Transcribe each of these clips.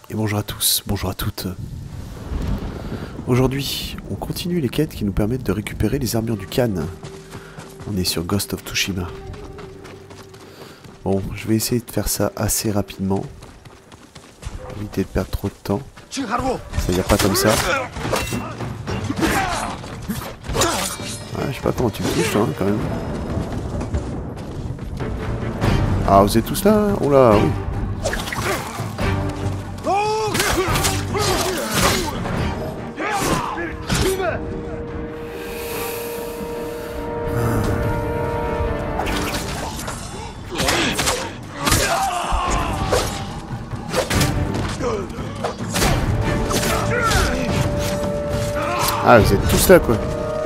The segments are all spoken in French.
Et bonjour à tous, bonjour à toutes. Aujourd'hui, on continue les quêtes qui nous permettent de récupérer les armures du Khan. On est sur Ghost of Tsushima. Bon, je vais essayer de faire ça assez rapidement. Pour éviter de perdre trop de temps. Ça y a pas comme ça. Ouais, je sais pas comment tu me touches, hein, quand même. Ah, vous êtes tous là? Oh là, oui. Ah, vous êtes tous là, quoi.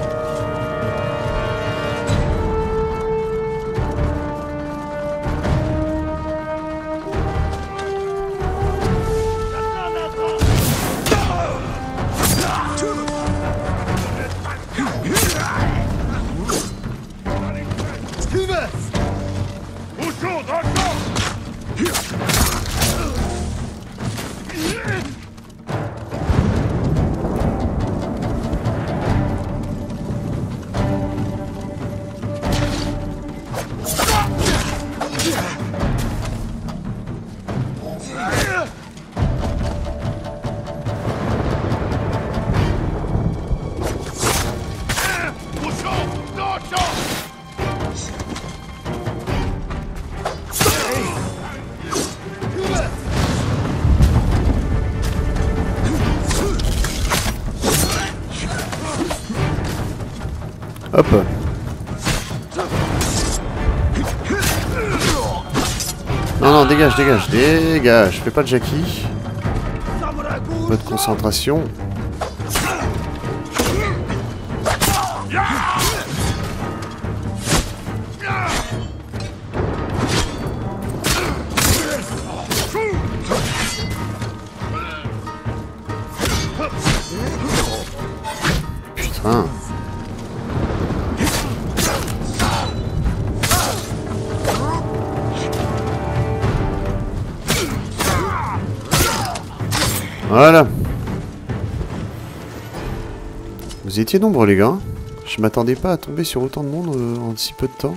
Hop. Non, non, dégage, dégage, dégage. Fais pas de Jackie. Un peu de concentration. Putain. Voilà. Vous étiez nombreux les gars. Je m'attendais pas à tomber sur autant de monde en si peu de temps.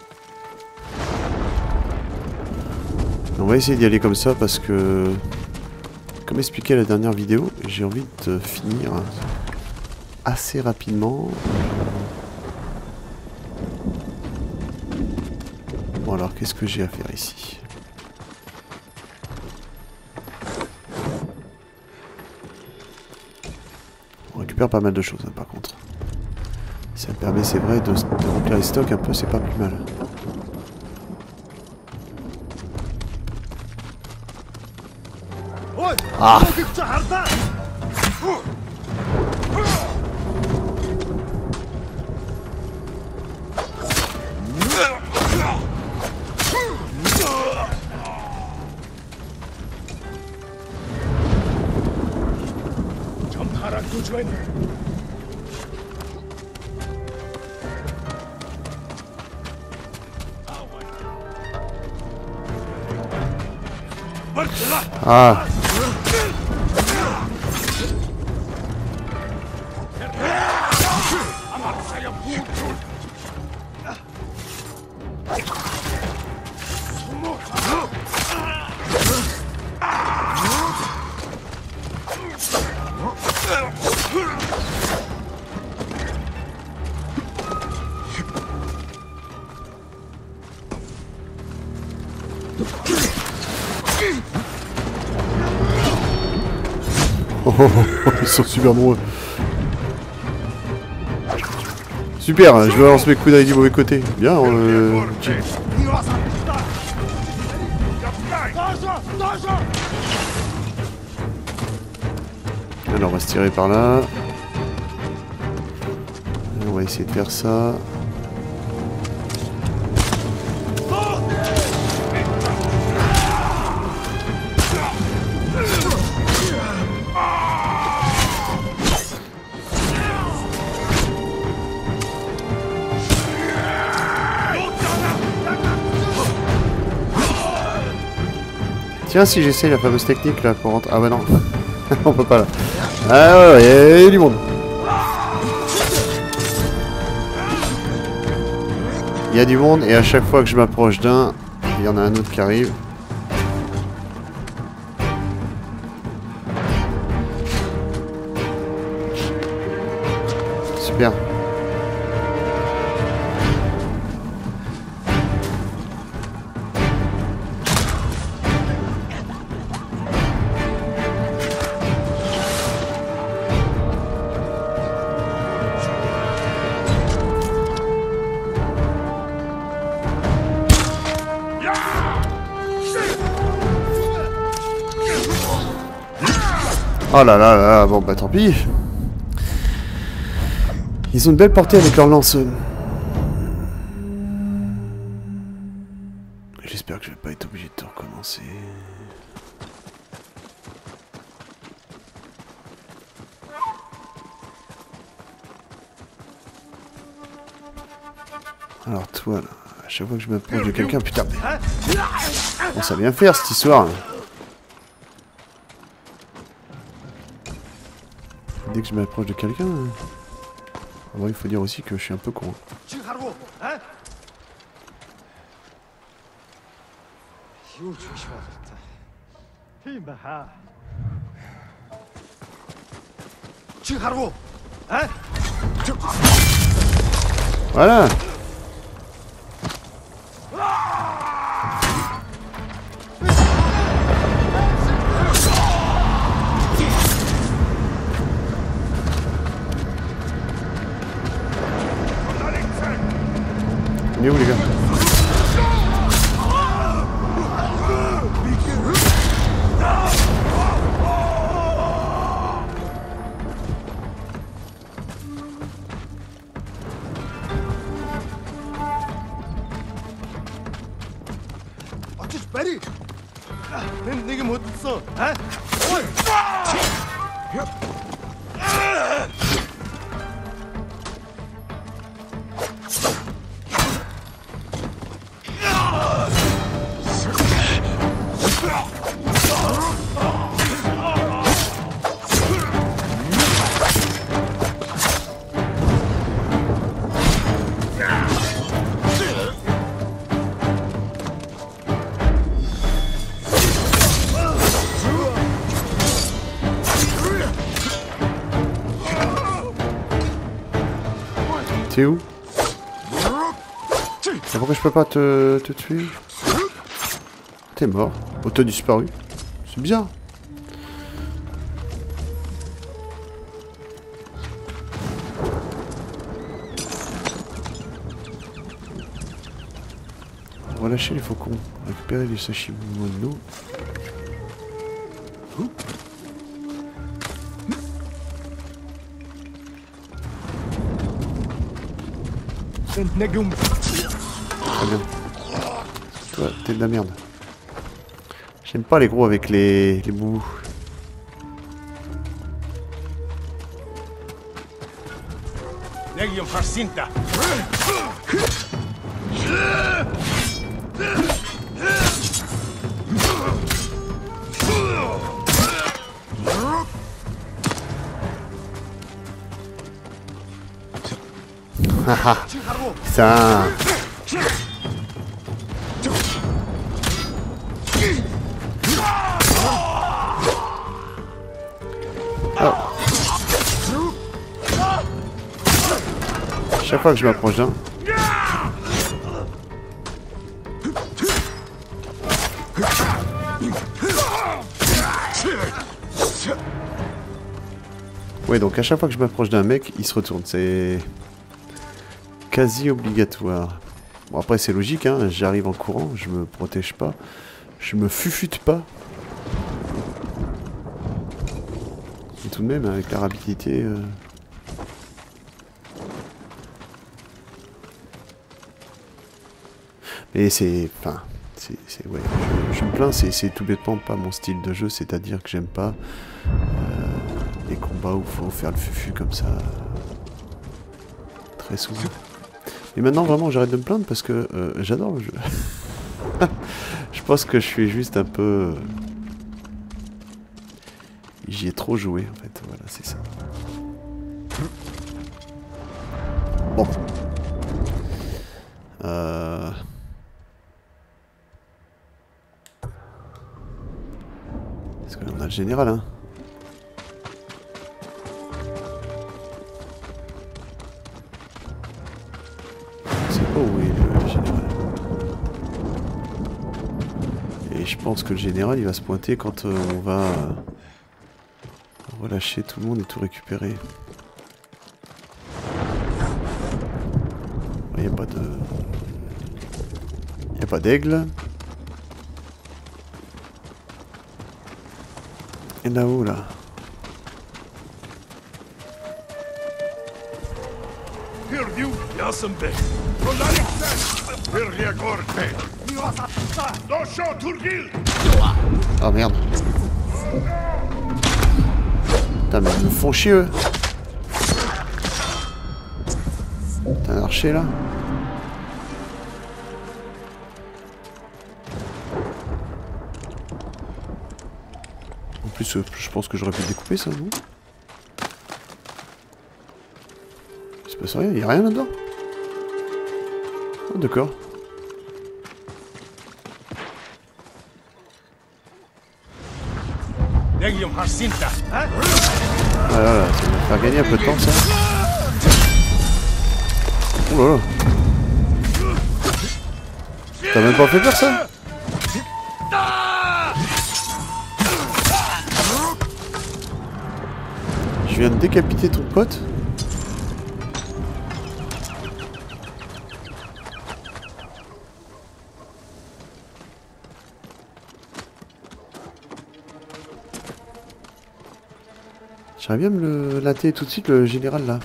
On va essayer d'y aller comme ça parce que, comme expliqué à la dernière vidéo, j'ai envie de finir assez rapidement. Bon alors qu'est-ce que j'ai à faire ici ? On récupère pas mal de choses hein, par contre. Ça me permet, c'est vrai, de remplir les stocks un peu, c'est pas plus mal. Ah! Ah. Oh, ils sont super nombreux. Super, je balance mes coups d'ail du mauvais côté. Bien, alors on va se tirer par là. On va essayer de faire ça. Tiens, si j'essaie la fameuse technique là pour rentrer... Ah bah non, on peut pas là. Ah ouais, il y a du monde. Il y a du monde et à chaque fois que je m'approche d'un, il y en a un autre qui arrive. Super. Oh là là là, bon bah tant pis. Ils ont une belle portée avec leur lance. J'espère que je vais pas être obligé de te recommencer. Alors toi là, à chaque fois que je m'approche de quelqu'un, putain. Bon, ça vient faire cette histoire. Dès que je m'approche de quelqu'un... Bon, il faut dire aussi que je suis un peu con. Voilà. On est où les gars? T'es où? Pourquoi je peux pas te tuer? T'es mort. Oh, t'as disparu. C'est bizarre. On va lâcher les faucons. Récupérer les sashimi mono. Très bien. Toi, t'es de la merde. J'aime pas les gros avec les bouts. Haha. Ça. Oh. Chaque fois que je m'approche d'un. Ouais, donc à chaque fois que je m'approche d'un mec, il se retourne. C'est quasi obligatoire. Bon, après, c'est logique, hein. J'arrive en courant, je me protège pas. Je me fufute pas. Et tout de même, avec la rapidité... Et c'est... Enfin... ouais, je me plains, c'est tout bêtement pas mon style de jeu, c'est-à-dire que j'aime pas les combats où il faut faire le fufu comme ça. Très souvent. Et maintenant, vraiment, j'arrête de me plaindre parce que j'adore le jeu. Je pense que je suis juste un peu... J'y ai trop joué en fait, voilà, c'est ça. Bon. Parce que là on a le général, hein. Je sais pas où est le général. Et je pense que le général il va se pointer quand on va relâcher tout le monde et tout récupérer. Il n'y a pas de... Il n'y a pas d'aigle. Et là-haut, là. Ah merde. Putain, mais ils me font chier, eux. T'as un archer, là. En plus, je pense que j'aurais pu découper ça, non? Il se passe rien, il y a rien là-dedans. Ah, d'accord. Ah là là, ça va me faire gagner un peu de temps, ça. Oh là là. T'as même pas fait peur, ça? Je viens de décapiter ton pote. J'aimerais bien me le latter tout de suite, le général, là.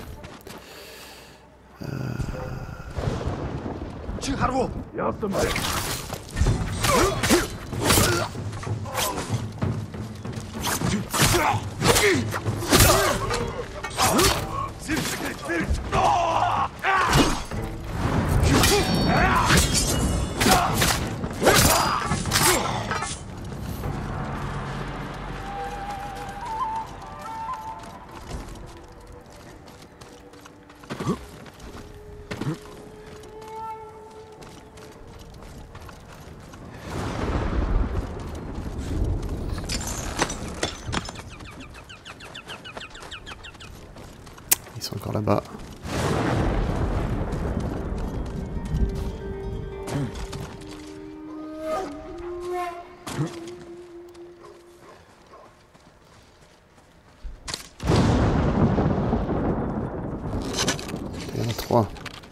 Ils sont encore là-bas. Il y en a 3.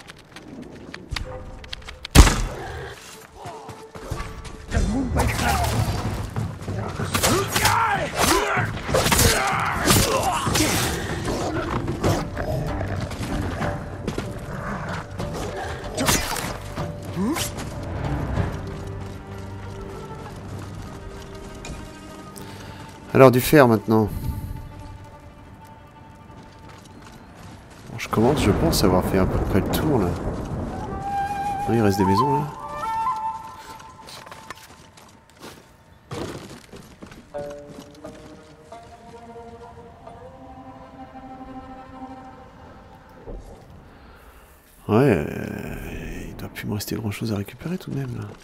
Alors du fer maintenant. Bon, je commence, je pense avoir fait à peu près le tour là. Non, il reste des maisons là. Ouais, il doit plus me rester grand chose à récupérer tout de même là.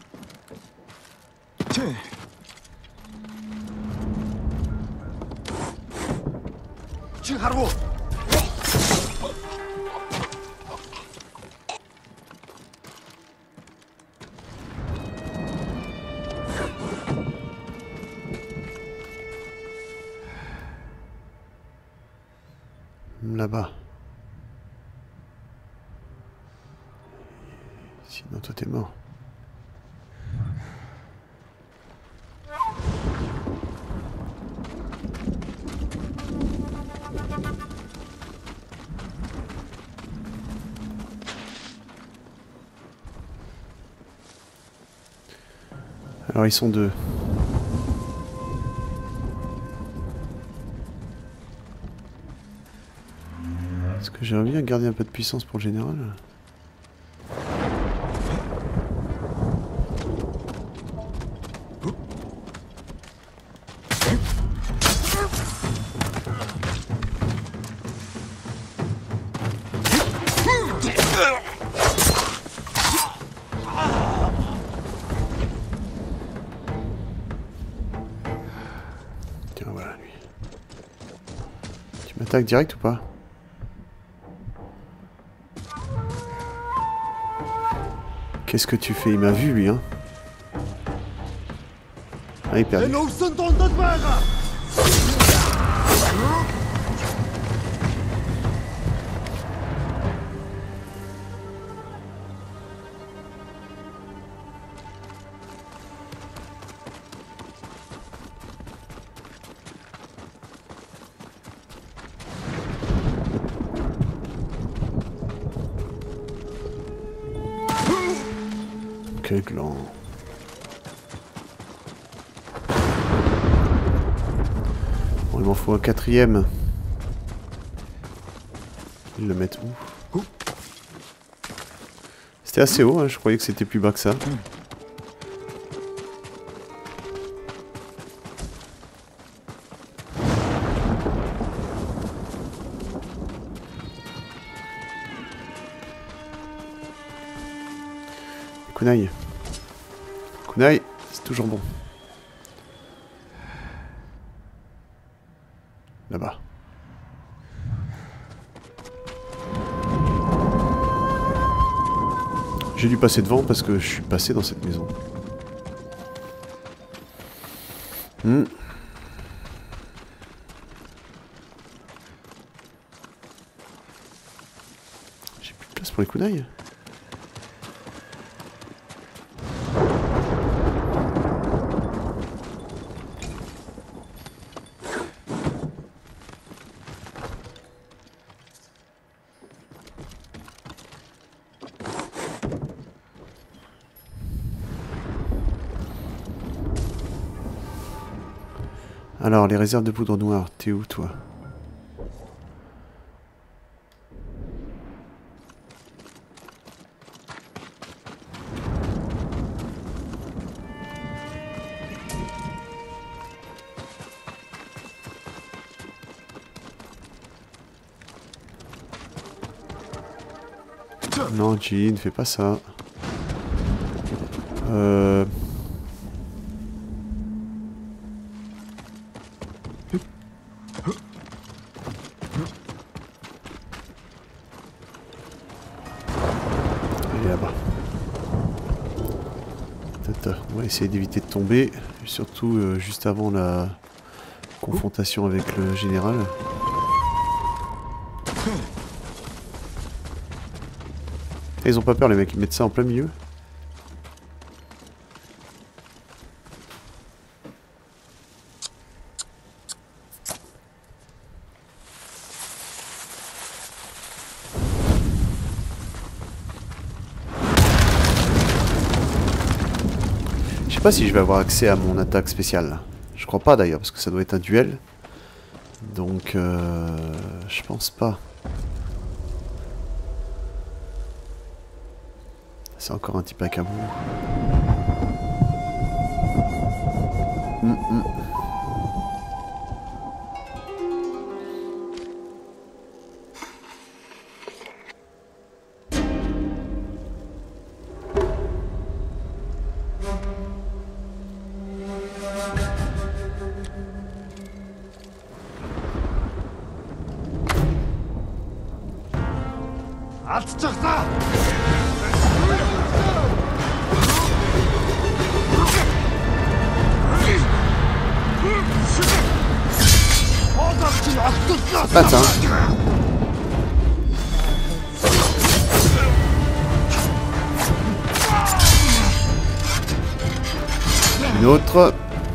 Là-bas. Sinon toi t'es mort. Alors ils sont deux. Est-ce que j'aimerais bien garder un peu de puissance pour le général? Attaque direct ou pas? Qu'est-ce que tu fais? Il m'a vu lui hein. Ah il perd. Quel gland. Bon, il m'en faut un quatrième. Ils le mettent où? C'était assez haut, hein, je croyais que c'était plus bas que ça. Kunai. Kunai, c'est toujours bon. Là-bas. J'ai dû passer devant parce que je suis passé dans cette maison. J'ai plus de place pour les kunai. Alors, les réserves de poudre noire, t'es où, toi? Non, Jean, fais pas ça. Là-bas. On va essayer d'éviter de tomber, surtout juste avant la confrontation avec le général. Et ils ont pas peur les mecs, ils mettent ça en plein milieu. Je sais pas si je vais avoir accès à mon attaque spéciale. Je crois pas d'ailleurs, parce que ça doit être un duel. Donc, je pense pas. C'est encore un type à cabou. Pas ça. Une autre.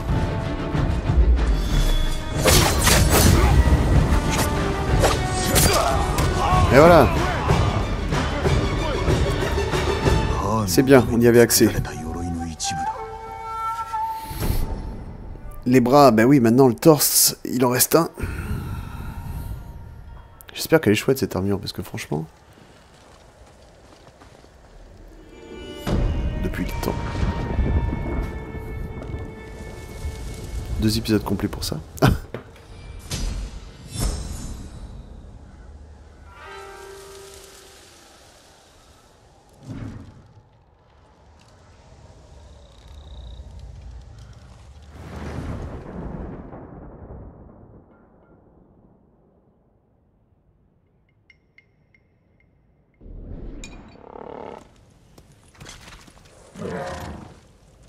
Et voilà. C'est bien, on y avait accès. Les bras, ben oui, maintenant le torse, il en reste un. J'espère qu'elle est chouette cette armure, parce que franchement... Depuis le temps. 2 épisodes complets pour ça.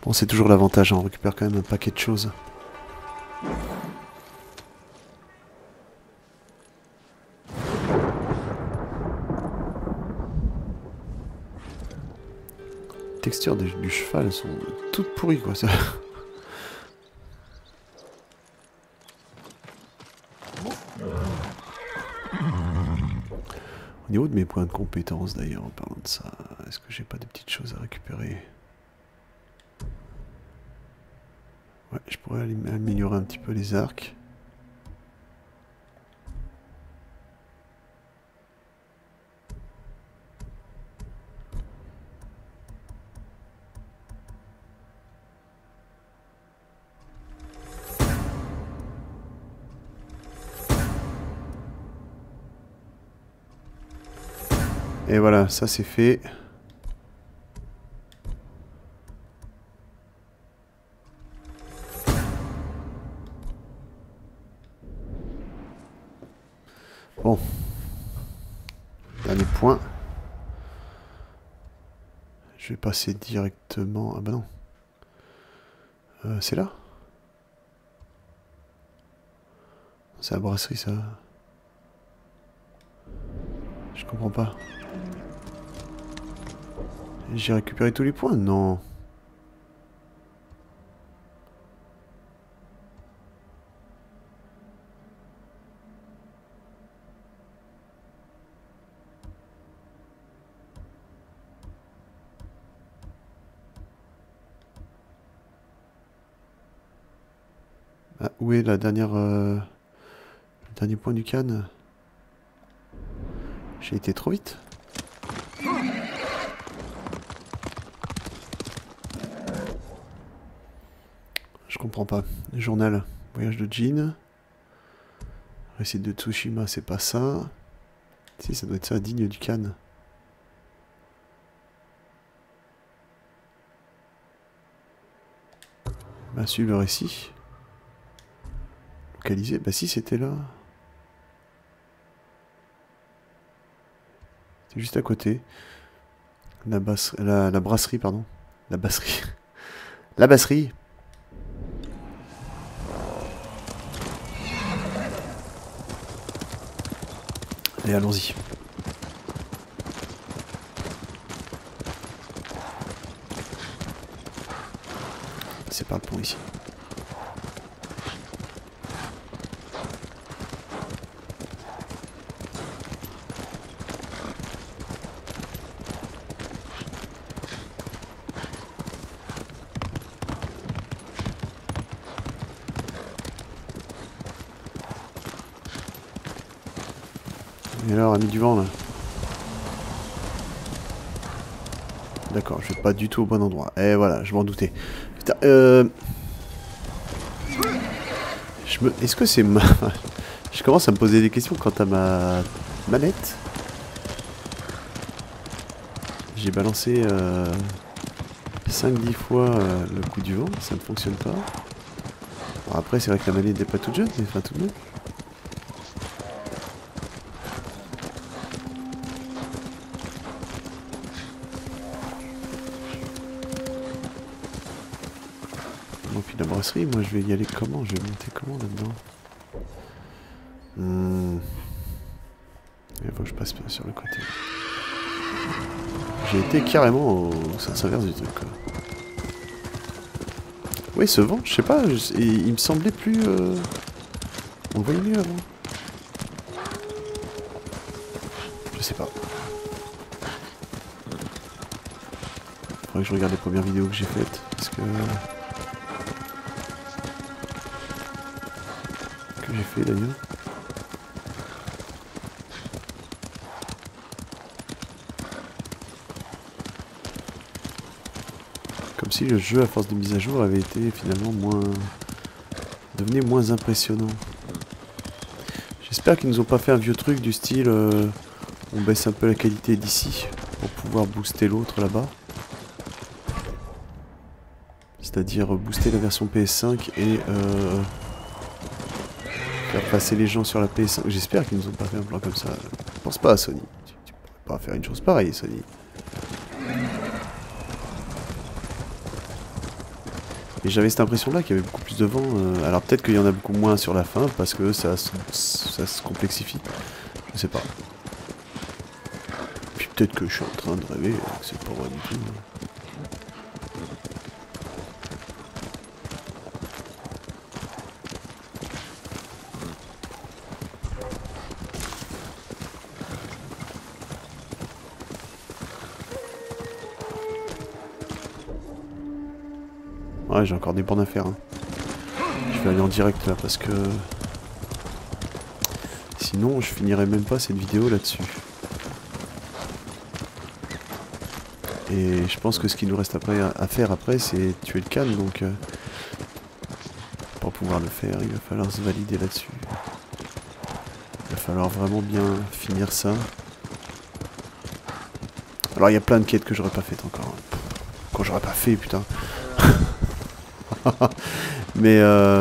Bon, c'est toujours l'avantage, hein, on récupère quand même un paquet de choses. Les textures du cheval sont toutes pourries, quoi. Ça. Au niveau de mes points de compétence, d'ailleurs, en parlant de ça, est-ce que j'ai pas des petites choses à récupérer? Ouais, je pourrais améliorer un petit peu les arcs. Et voilà, ça c'est fait. Bon. Dernier point. Je vais passer directement... Ah bah non. C'est là? C'est la brasserie, ça. Je comprends pas. J'ai récupéré tous les points? Non. Ah, où est la dernière... le dernier point du canne? J'ai été trop vite. Je comprends pas. Journal. Voyage de Jin. Récit de Tsushima, c'est pas ça. Si, ça doit être ça, digne du Cannes. Bah, suivre le récit. Localisé. Bah, si, c'était là. C'est juste à côté. La brasserie, pardon. La basserie. La basserie. Allez, allons-y. C'est par le pont ici. Et alors, ami du vent, là. D'accord, je vais pas du tout au bon endroit. Et voilà, je m'en doutais. Putain, Est-ce que c'est ma... Je commence à me poser des questions quant à ma manette. J'ai balancé 5-10 fois le coup du vent, ça ne fonctionne pas. Bon, après, c'est vrai que la manette n'est pas toute jeune, mais enfin tout de même. Bon, puis la brasserie, moi je vais y aller comment? Je vais monter comment là-dedans? Il faut que je passe sur le côté. J'ai été carrément au sens inverse du truc, quoi. Oui, ce vent, je sais pas, il me semblait plus... On le voyait mieux avant. Je sais pas. Faudrait que je regarde les premières vidéos que j'ai faites, parce que j'ai fait d'ailleurs. Comme si le jeu, à force de mise à jour, avait été finalement devenait moins impressionnant. J'espère qu'ils nous ont pas fait un vieux truc du style on baisse un peu la qualité d'ici pour pouvoir booster l'autre là-bas. C'est-à-dire booster la version PS5 et faire passer les gens sur la PS5. J'espère qu'ils nous ont pas fait un plan comme ça. Je pense pas, Sony. Tu peux pas faire une chose pareille, Sony. Et j'avais cette impression-là qu'il y avait beaucoup plus de vent. Alors peut-être qu'il y en a beaucoup moins sur la fin parce que ça se complexifie. Je sais pas. Puis peut-être que je suis en train de rêver, que c'est pas vrai du tout. Ouais, j'ai encore des bornes à faire. Hein. Je vais aller en direct là parce que... Sinon, je finirai même pas cette vidéo là-dessus. Et je pense que ce qu'il nous reste après, à faire après, c'est tuer le canne. Donc, pour pouvoir le faire, il va falloir se valider là-dessus. Il va falloir vraiment bien finir ça. Alors, il y a plein de quêtes que j'aurais pas faites encore. Quand j'aurais pas fait, putain. Mais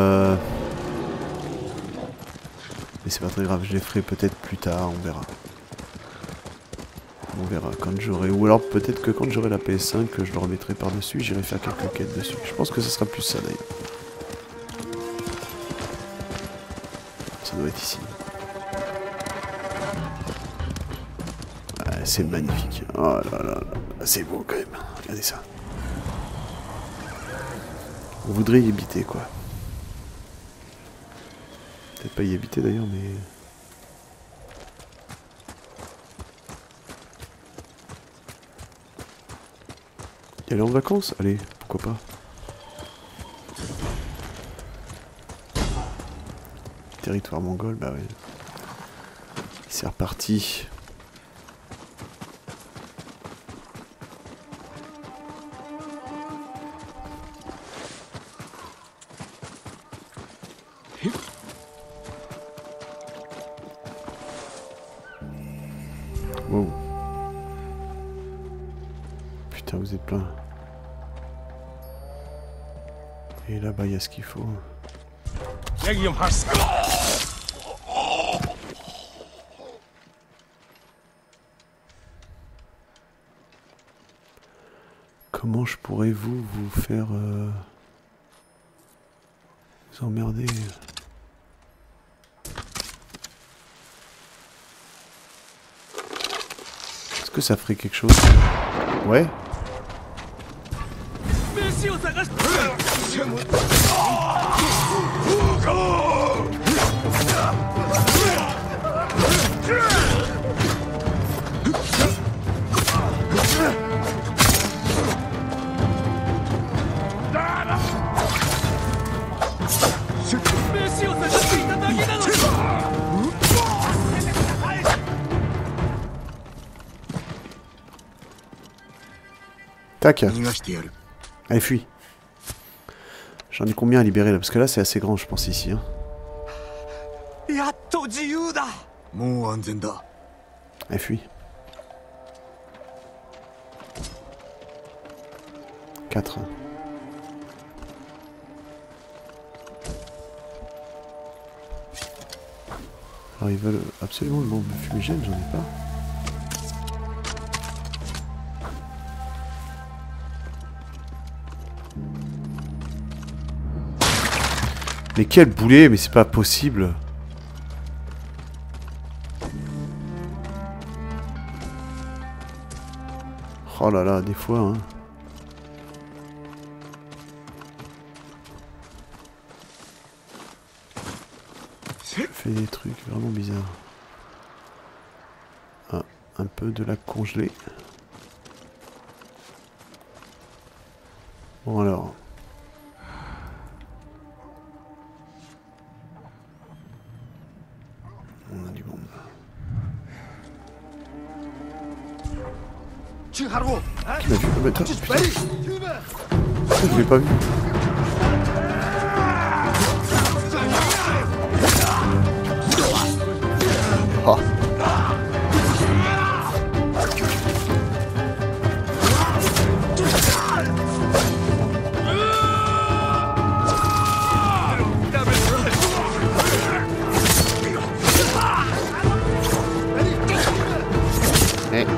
c'est pas très grave, je les ferai peut-être plus tard, on verra. On verra quand j'aurai... Ou alors peut-être que quand j'aurai la PS5, que je le remettrai par-dessus, j'irai faire quelques quêtes dessus. Je pense que ce sera plus ça d'ailleurs. Ça doit être ici. Ouais, c'est magnifique. Oh là là là. C'est beau quand même. Regardez ça. On voudrait y habiter, quoi. Peut-être pas y habiter d'ailleurs, mais... Y aller en vacances? Allez, pourquoi pas. Territoire mongol, bah ouais. C'est reparti. Wow. Putain, vous êtes plein. Et là-bas, il y a ce qu'il faut. Comment je pourrais vous faire... vous emmerder? Est-ce que ça ferait quelque chose? Ouais. Tac. Allez, fuis. J'en ai combien à libérer là? Parce que là, c'est assez grand, je pense, ici. Hein. Allez, fuis. 4. Alors, ils veulent absolument le bombe fumigène, j'en ai pas. Mais quel boulet, mais c'est pas possible. Oh là là, des fois, hein. Fait des trucs vraiment bizarres. Ah, un peu de la congelée. Bon alors. On a du monde. Qui m'a vu? Ah bah toi, putain. Je l'ai pas vu. Oh. Hey.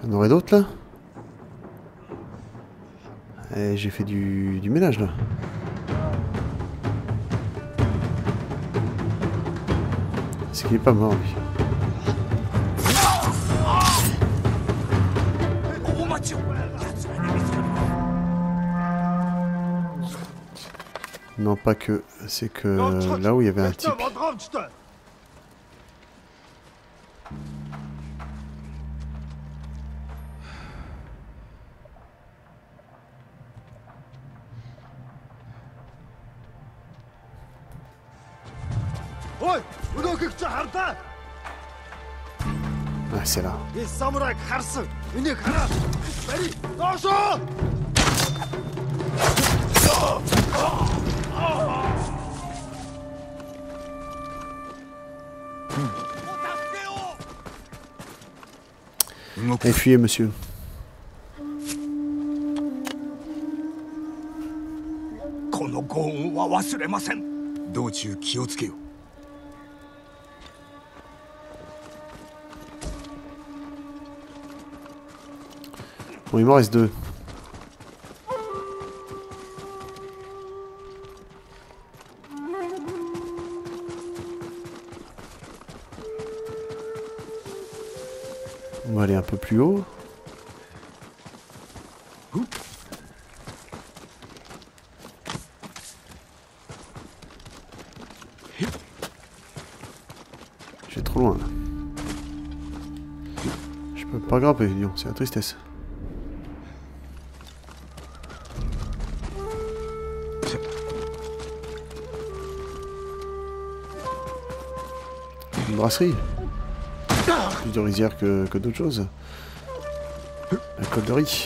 Il y en aurait d'autres là? Eh, j'ai fait du ménage là. C'est qu'il est pas mort lui. Non, pas que. C'est que là où il y avait un type. Ah, c'est là. Fuyez, monsieur. Bon, il m'en reste 2. On va aller un peu plus haut. Je vais trop loin là. Je peux pas grimper, disons, c'est la tristesse. Une brasserie. Plus de rizière que d'autres choses. La côte de riz.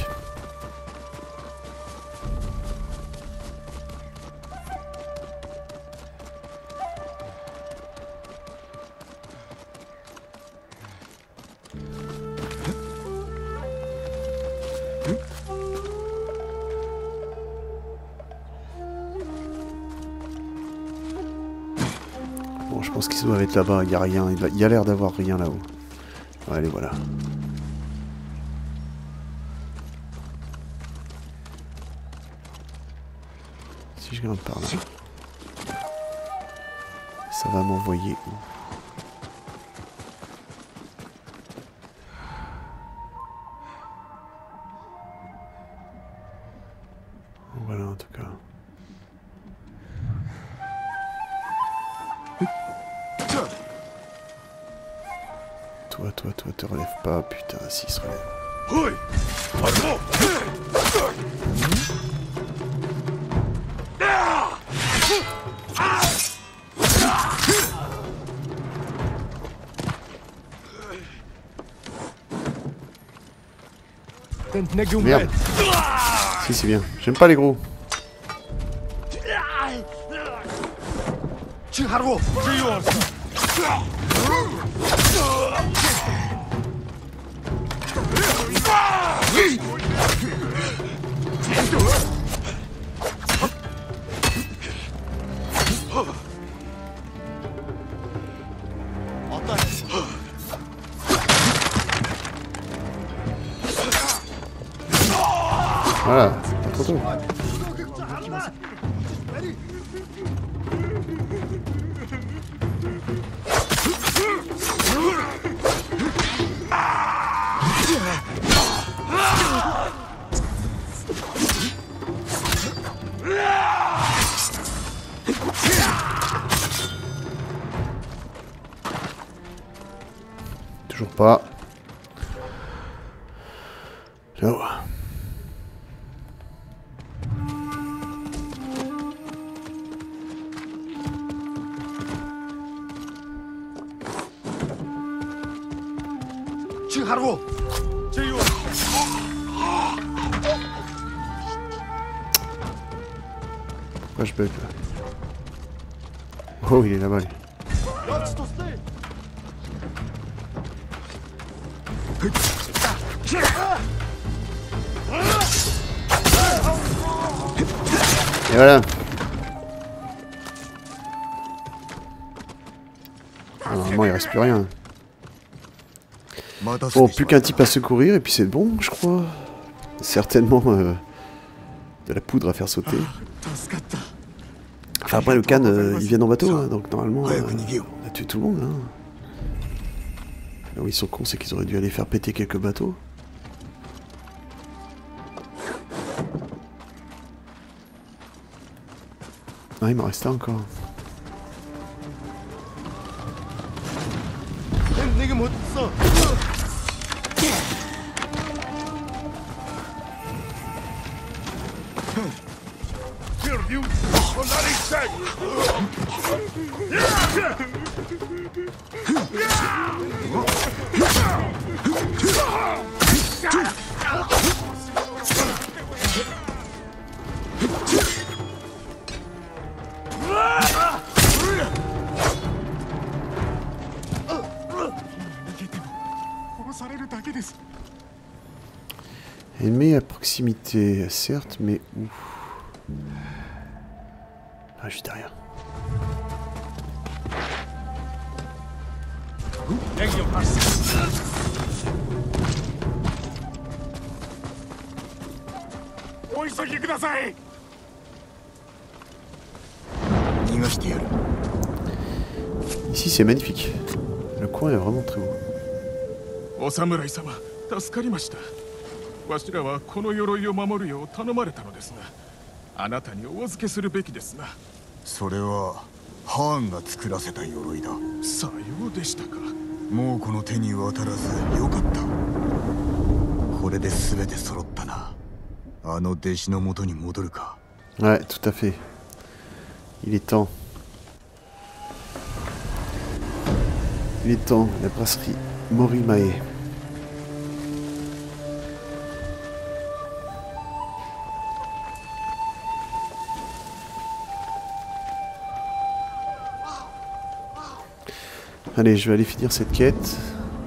Bon, je pense qu'ils doivent être là-bas, il n'y a rien, il y a l'air d'avoir rien là-haut. Allez, voilà. Si je grimpe par là, ça va m'envoyer où? Voilà, en tout cas. Toi, te relève pas, putain, s'il se relève. Merde. Si, c'est bien. J'aime pas les gros. Voilà, pas trop tôt. Toujours pas. Là-haut. Pourquoi je bug là? Oh, il est là-bas lui. Et voilà. Ah, normalement il reste plus rien. Bon, plus qu'un type à secourir et puis c'est bon, je crois. Certainement de la poudre à faire sauter. Enfin après le Khan, ils viennent en bateau, hein, donc normalement on a tué tout le monde. Hein. Là où ils sont cons, c'est qu'ils auraient dû aller faire péter quelques bateaux. Ah, il m'en restait encore. Ennemi à proximité, certes, mais où? Ah, juste derrière. Ici, c'est magnifique. Le coin est vraiment très beau. お侍様、助かりました。わしらはこの鎧を守るよう頼まれたのですが、あなたにお預けするべきですな。 それはハーンが作らせた鎧だ。 さようでしたか。 もうこの手に渡らずよかった。これで全て揃ったな。あの弟子の元に戻るか。 Ouais, tout à fait. Il est temps. Il est temps, la brasserie Morimae. Allez, je vais aller finir cette quête.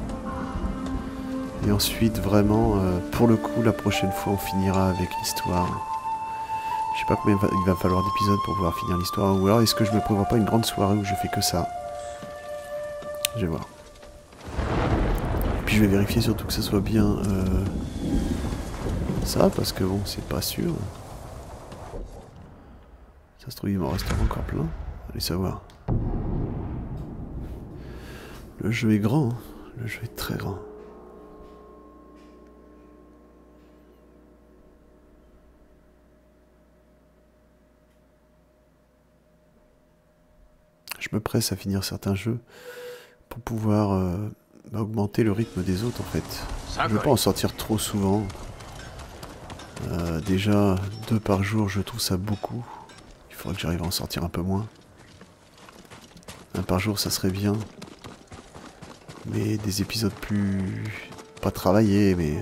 Et ensuite, vraiment, pour le coup, la prochaine fois, on finira avec l'histoire. Je sais pas combien il va falloir d'épisodes pour pouvoir finir l'histoire. Ou alors, est-ce que je me prévois pas une grande soirée où je fais que ça? Je vais voir. Et puis, je vais vérifier surtout que ça soit bien ça, parce que bon, c'est pas sûr. Ça se trouve, il m'en restera encore plein. Allez savoir. Le jeu est grand, hein. Le jeu est très grand. Je me presse à finir certains jeux pour pouvoir augmenter le rythme des autres en fait. Je ne veux pas en sortir trop souvent. Déjà 2 par jour, je trouve ça beaucoup. Il faudrait que j'arrive à en sortir un peu moins. 1 par jour, ça serait bien. Mais des épisodes plus... pas travaillés, mais...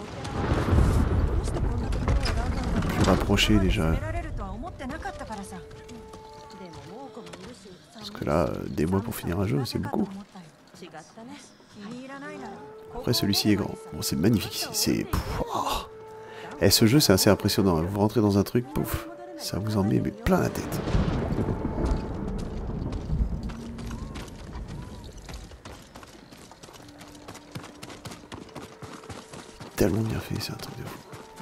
plus rapprochés déjà. Parce que là, des mois pour finir un jeu, c'est beaucoup. Après, celui-ci est grand. Bon, c'est magnifique. C'est... Oh. Et ce jeu, c'est assez impressionnant. Vous rentrez dans un truc, pouf, ça vous en met mais plein la tête. Tellement bien fait, c'est un truc de fou.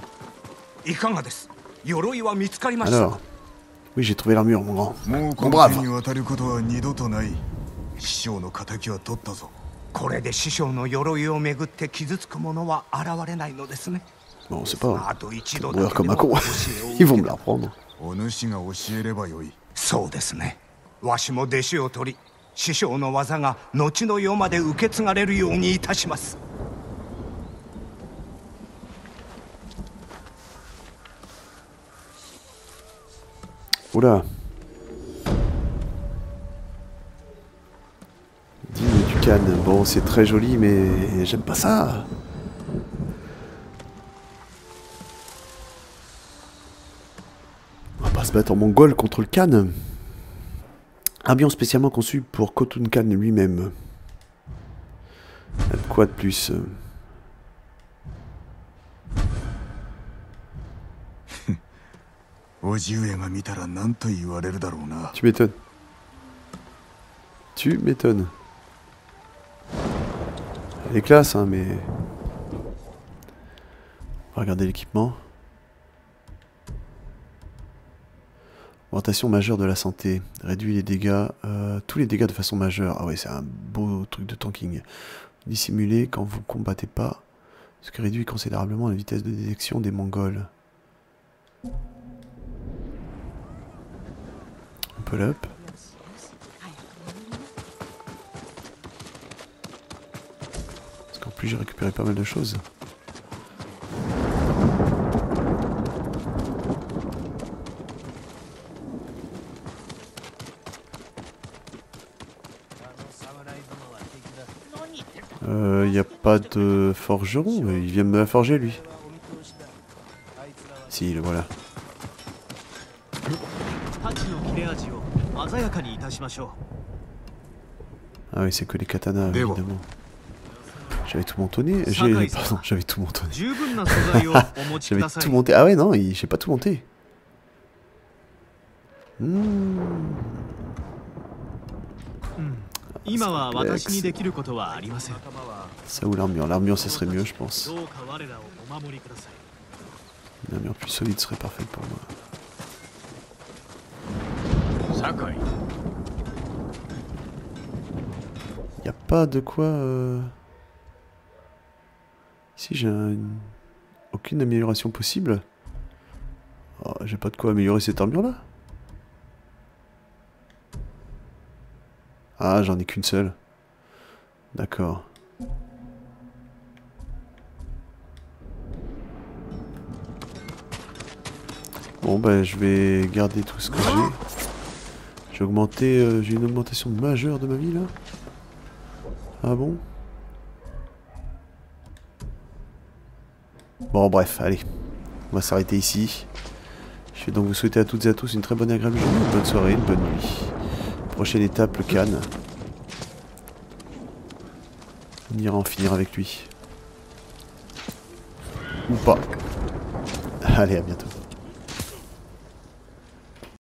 Alors, oui, j'ai trouvé l'armure, mon grand. Mon brave. これで師匠の鎧をめぐって傷つく者は現れないのですね。 Bon, c'est pas mourir comme un con. Ils vont me la reprendre. お主が教えればよい。 そうですね。わしも弟子を取り、師匠の技が後の世まで受け継がれるようにいたします。 Oula. Digne du Khan. Bon, c'est très joli, mais j'aime pas ça. On va pas se battre en mongol contre le Khan. Avion spécialement conçu pour Khotun Khan lui-même. Quoi de plus? Tu m'étonnes. Tu m'étonnes. Elle est classe, hein, mais... On va regarder l'équipement. Augmentation majeure de la santé. Réduit les dégâts, tous les dégâts de façon majeure. Ah ouais, c'est un beau truc de tanking. Dissimulé quand vous combattez pas. Ce qui réduit considérablement la vitesse de détection des Mongols. On peut l'up. Parce qu'en plus j'ai récupéré pas mal de choses. Il n'y a pas de forgeron, il vient me la forger lui. Si, le voilà. Ah oui, c'est que les katanas, évidemment. J'avais tout montonné. Pardon, j'avais tout montonné. J'avais tout monté. Ah ouais, non, j'ai pas tout monté. Ça ou l'armure? L'armure, ça serait mieux, je pense. Une armure plus solide serait parfaite pour moi. Y a pas de quoi... Ici, j'ai aucune amélioration possible. Oh, j'ai pas de quoi améliorer cette armure-là. Ah, j'en ai qu'une seule. D'accord. Bon, bah, je vais garder tout ce que j'ai. J'ai augmenté... j'ai une augmentation majeure de ma vie, là. Ah bon? Bon, bref, allez. On va s'arrêter ici. Je vais donc vous souhaiter à toutes et à tous une très bonne et agréable journée, une bonne soirée, une bonne nuit. Prochaine étape, le Khan. On ira en finir avec lui. Ou pas. Allez, à bientôt.